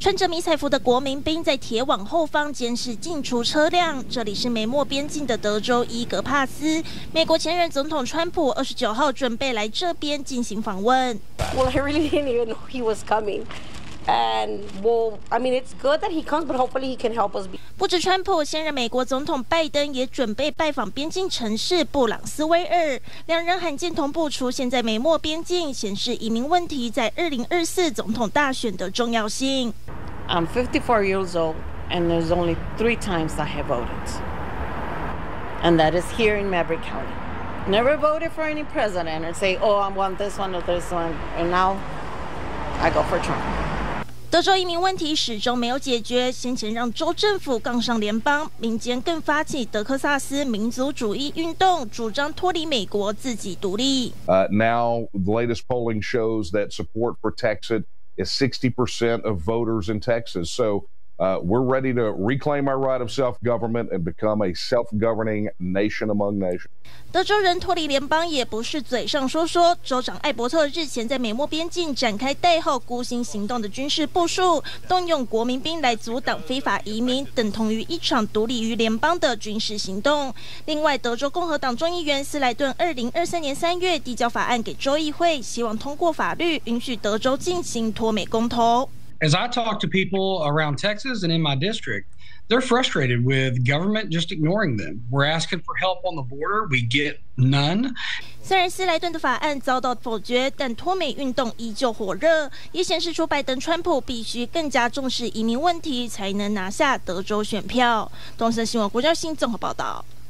穿着迷彩服的国民兵在铁网后方监视进出车辆。这里是美墨边境的德州伊格帕斯。美国前任总统川普29号准备来这边进行访问。 Well, I really didn't even know he was coming. And well, I mean, it's good that he comes, but hopefully he can help us. 不止川普，现任美国总统拜登也准备拜访边境城市布朗斯威尔，两人罕见同步出现在美墨边境，显示移民问题在2024总统大选的重要性。 I'm 54 years old, and there's only 3 times I have voted, and that is here in Maverick County. Never voted for any president and say, "Oh, I want this one or this one," and now I go for Trump. 德州移民问题始终没有解决，先前让州政府杠上联邦，民间更发起德克萨斯民族主义运动，主张脱离美国，自己独立。 Now, the latest polling shows that support for Texas is 60% of voters in Texas. So we're ready to reclaim our right of self-government and become a self-governing nation among nations. 德州人脱离联邦也不是嘴上说说，州长艾伯特日前在美墨边境展开代号“孤星行动”的军事部署，动用国民兵来阻挡非法移民，等同于一场独立于联邦的军事行动。另外，德州共和党众议员斯莱顿2023年3月递交法案给州议会，希望通过法律允许德州进行脱美公投。 As I talk to people around Texas and in my district, they're frustrated with government just ignoring them. We're asking for help on the border. We get none. 虽然斯莱顿的法案遭到否决，但脱美运动依旧火热，也显示出拜登、川普必须更加重视移民问题，才能拿下德州选票。东森新闻国家新综合报道。